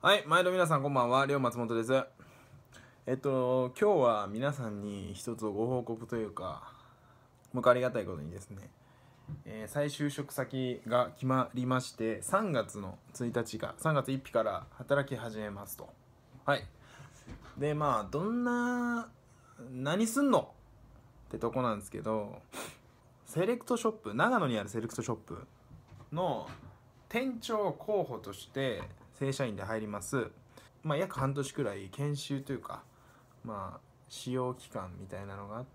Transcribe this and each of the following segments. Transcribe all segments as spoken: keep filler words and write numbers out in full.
はい、毎度皆さんこんばんは、りょう松本です。えっと、今日は皆さんに一つご報告というか、僕ありがたいことにですね、えー、再就職先が決まりまして、さんがつのついたちが、さんがつついたちから働き始めますと。はい。で、まあ、どんな、何すんのってとこなんですけど、セレクトショップ、長野にあるセレクトショップの店長候補として正社員で入ります。まあ、約半年くらい研修というか、まあ、使用期間みたいなのがあって、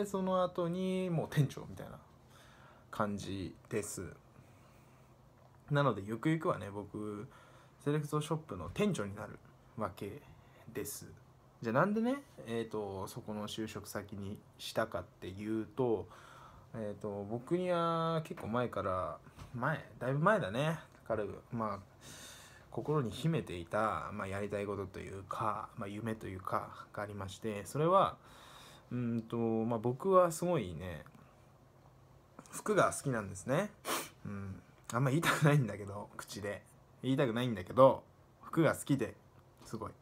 その後にもう店長みたいな感じです。なのでゆくゆくはね、僕セレクトショップの店長になるわけです。じゃあなんでね、えーとそこの就職先にしたかっていうと、えーと僕には結構前から前だいぶ前だね彼まあ心に秘めていた、まあ、やりたいことというか、まあ、夢というかがありまして、それはうんと、まあ、僕はすごいね服が好きなんですね。うん、あんま言いたくないんだけど、口で言いたくないんだけど服が好きですごい。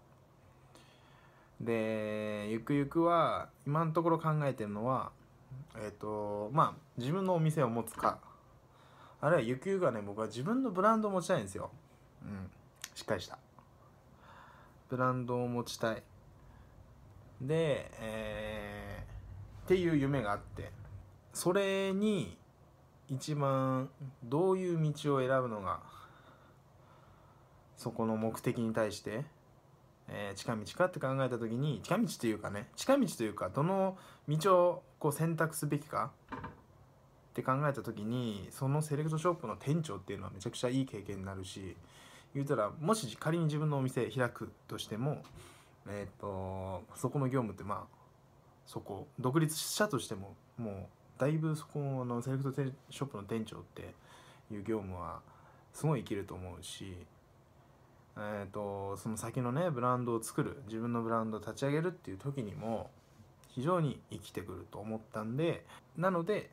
でゆくゆくは今のところ考えてるのはえっ、ー、とまあ自分のお店を持つか、あるいはゆくゆくはね、僕は自分のブランドを持ちたいんですよ。うん、しっかりしたブランドを持ちたい。で、えー、っていう夢があって、それに一番どういう道を選ぶのがそこの目的に対して、えー、近道かって考えた時に、近道というかね近道というかどの道をこう選択すべきかって考えた時に、そのセレクトショップの店長っていうのはめちゃくちゃいい経験になるし、言うたらもし仮に自分のお店開くとしても、えー、とそこの業務ってまあそこ独立したとしてももうだいぶそこのセレクトショップの店長っていう業務はすごい生きると思うし、えー、とその先のねブランドを作る、自分のブランドを立ち上げるっていう時にも非常に生きてくると思ったんで、なので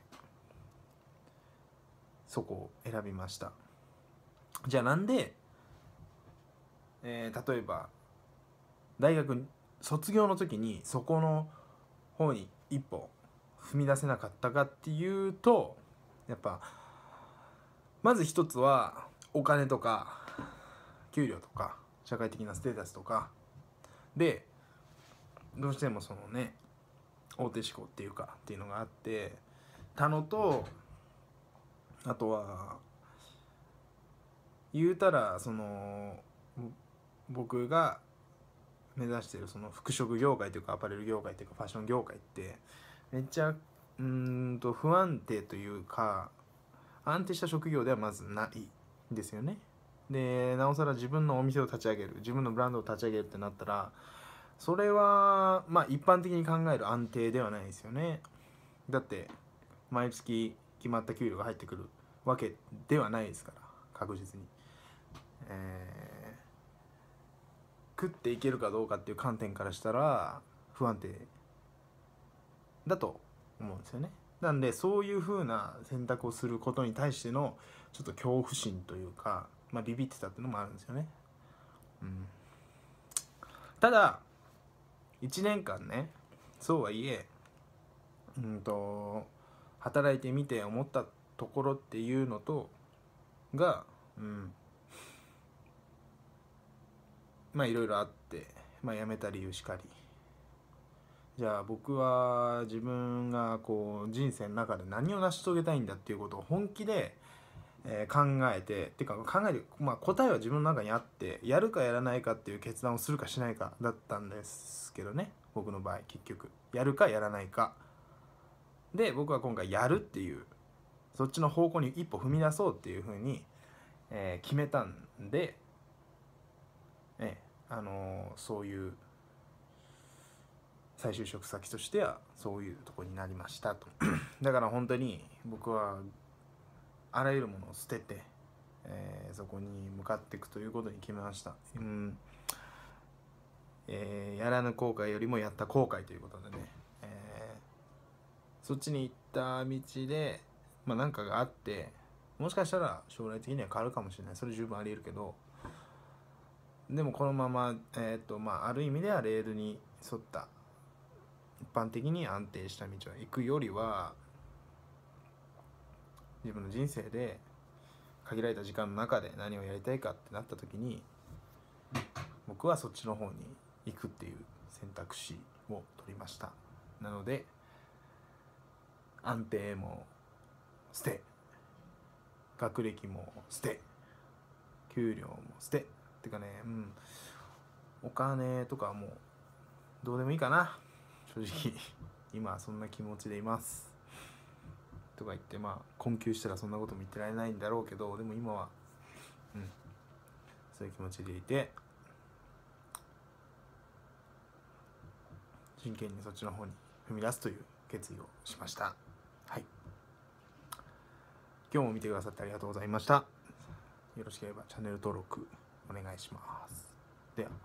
そこを選びました。じゃあなんで、えー、例えば大学卒業の時にそこの方に一歩踏み出せなかったかっていうと、やっぱまず一つはお金とか給料とか社会的なステータスとかで、どうしてもそのね大手志向っていうかっていうのがあってたのと、あとは言うたらその僕が目指しているその服飾業界というかアパレル業界というかファッション業界ってめっちゃうーんと不安定というか、安定した職業ではまずないんですよね。でなおさら自分のお店を立ち上げる、自分のブランドを立ち上げるってなったら、それはまあ一般的に考える安定ではないですよね。だって毎月決まった給料が入ってくるわけではないですから、確実に、えー、食っていけるかどうかっていう観点からしたら不安定だと思うんですよね。なんでそういう風な選択をすることに対してのちょっと恐怖心というか、まあ、ビビってたっていうのもあるんですよね。うん、ただいちねんかんね、そうはいえうんと働いてみて思ったところっていうのとが、うん、まあいろいろあって、まあ、辞めた理由しかり、じゃあ僕は自分がこう人生の中で何を成し遂げたいんだっていうことを本気で、えー、考えてっていうか考えて、まあ、答えは自分の中にあって、やるかやらないかっていう決断をするかしないかだったんですけどね、僕の場合結局やるかやらないかで、僕は今回やるっていうそっちの方向に一歩踏み出そうっていうふうに、えー、決めたんで、えー、あのー、そういう再就職先としてはそういうとこになりましたとだから本当に僕はあらゆるものを捨てて、えー、そこに向かっていくということに決めました。うん、えー、やらぬ後悔よりもやった後悔ということでね、えー、そっちに行った道でまあ何かがあって、もしかしたら将来的には変わるかもしれない、それ十分ありえるけど、 でもこのまま、えーっとまあ、ある意味ではレールに沿った一般的に安定した道を行くよりは、自分の人生で限られた時間の中で何をやりたいかってなった時に、僕はそっちの方に行くっていう選択肢を取りました。なので安定も捨て、学歴も捨て、給料も捨てってかね、うんお金とかはもうどうでもいいかな、正直今はそんな気持ちでいますとか言って、まあ困窮したらそんなことも言ってられないんだろうけど、でも今はうんそういう気持ちでいて、真剣にそっちの方に踏み出すという決意をしました。はい、今日も見てくださってありがとうございました。よろしければチャンネル登録お願いします。では。